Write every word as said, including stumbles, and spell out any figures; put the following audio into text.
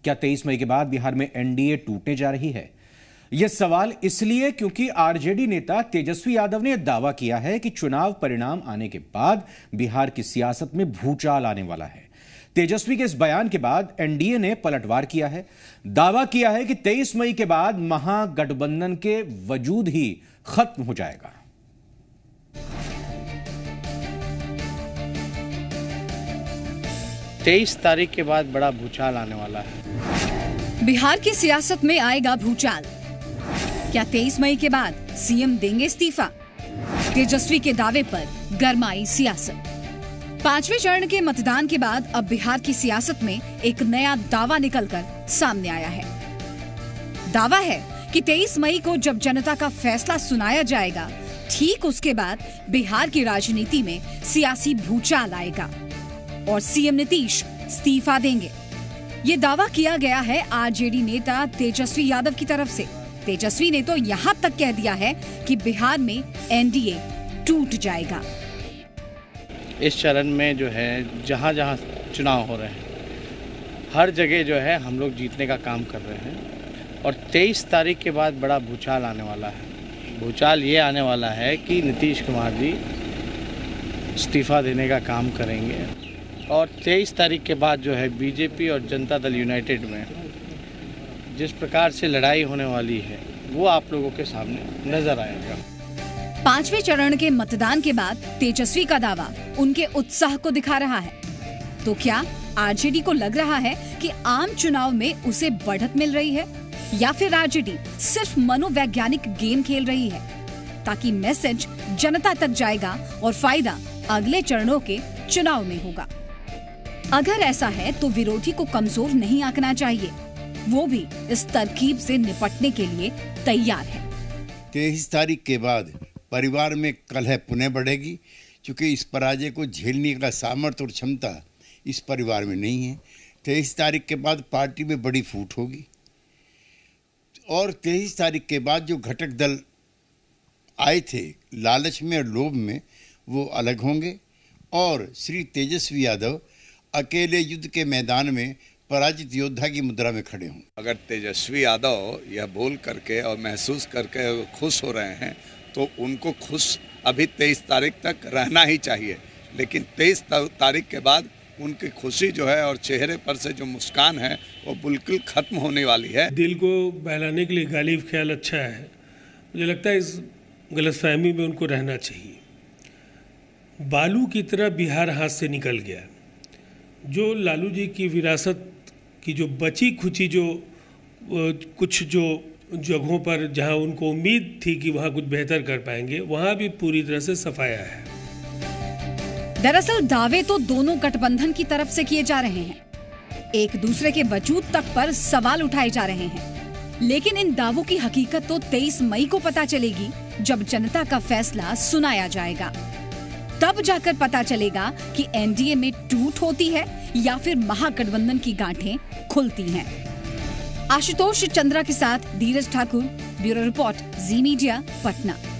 क्या तेईस मई के बाद बिहार में एनडीए टूटने जा रही है? यह सवाल इसलिए क्योंकि आरजेडी नेता तेजस्वी यादव ने दावा किया है कि चुनाव परिणाम आने के बाद बिहार की सियासत में भूचाल आने वाला है। तेजस्वी के इस बयान के बाद एनडीए ने पलटवार किया है, दावा किया है कि तेईस मई के बाद महागठबंधन के वजूद ही खत्म हो जाएगा। तेईस तारीख के बाद बड़ा भूचाल आने वाला है। बिहार की सियासत में आएगा भूचाल। क्या तेईस मई के बाद सीएम देंगे इस्तीफा? तेजस्वी के दावे पर गरमाई सियासत। पांचवें चरण के मतदान के बाद अब बिहार की सियासत में एक नया दावा निकलकर सामने आया है। दावा है कि तेईस मई को जब जनता का फैसला सुनाया जाएगा, ठीक उसके बाद बिहार की राजनीति में सियासी भूचाल आएगा और सीएम नीतीश इस्तीफा देंगे। ये दावा किया गया है आरजेडी नेता तेजस्वी यादव की तरफ से। तेजस्वी ने तो यहाँ तक कह दिया है कि बिहार में एनडीए टूट जाएगा। इस चरण में जो है जहाँ जहाँ चुनाव हो रहे हैं, हर जगह जो है हम लोग जीतने का काम कर रहे हैं और तेईस तारीख के बाद बड़ा भूचाल आने वाला है। भूचाल ये आने वाला है कि नीतीश कुमार जी इस्तीफा देने का काम करेंगे और तेईस तारीख के बाद जो है बीजेपी और जनता दल यूनाइटेड में जिस प्रकार से लड़ाई होने वाली है वो आप लोगों के सामने नजर आएगा। पांचवें चरण के मतदान के बाद तेजस्वी का दावा उनके उत्साह को दिखा रहा है। तो क्या आरजेडी को लग रहा है कि आम चुनाव में उसे बढ़त मिल रही है, या फिर आरजेडी सिर्फ मनोवैज्ञानिक गेम खेल रही है ताकि मैसेज जनता तक जाएगा और फायदा अगले चरणों के चुनाव में होगा? अगर ऐसा है तो विरोधी को कमजोर नहीं आंकना चाहिए, वो भी इस तरकीब से निपटने के लिए तैयार है। तेईस तारीख के बाद परिवार में कलह पुनः बढ़ेगी, क्योंकि इस पराजय को झेलने का सामर्थ्य और क्षमता इस परिवार में नहीं है। तेईस तारीख के बाद पार्टी में बड़ी फूट होगी और तेईस तारीख के बाद जो घटक दल आए थे लालच में और लोभ में, वो अलग होंगे और श्री तेजस्वी यादव अकेले युद्ध के मैदान में पराजित योद्धा की मुद्रा में खड़े हों। अगर तेजस्वी यादव यह बोल करके और महसूस करके खुश हो रहे हैं तो उनको खुश अभी तेईस तारीख तक रहना ही चाहिए, लेकिन तेईस तारीख के बाद उनकी खुशी जो है और चेहरे पर से जो मुस्कान है वो बिल्कुल खत्म होने वाली है। दिल को बहलाने के लिए गालिब ख्याल अच्छा है। मुझे लगता है इस गलतफहमी में उनको रहना चाहिए। बालू की तरह बिहार हाथ से निकल गया। जो लालू जी की विरासत की जो बची खुची जो कुछ जो जगहों पर जहां उनको उम्मीद थी कि वहां कुछ बेहतर कर पाएंगे, वहां भी पूरी तरह से सफाया है। दरअसल दावे तो दोनों गठबंधन की तरफ से किए जा रहे हैं। एक दूसरे के वजूद तक पर सवाल उठाए जा रहे हैं, लेकिन इन दावों की हकीकत तो तेईस मई को पता चलेगी, जब जनता का फैसला सुनाया जाएगा। तब जाकर पता चलेगा कि एनडीए में टूट होती है या फिर महागठबंधन की गांठें खुलती हैं। आशुतोष चंद्रा के साथ Dheeraj Thakur, bureau report, Zee media, Patna.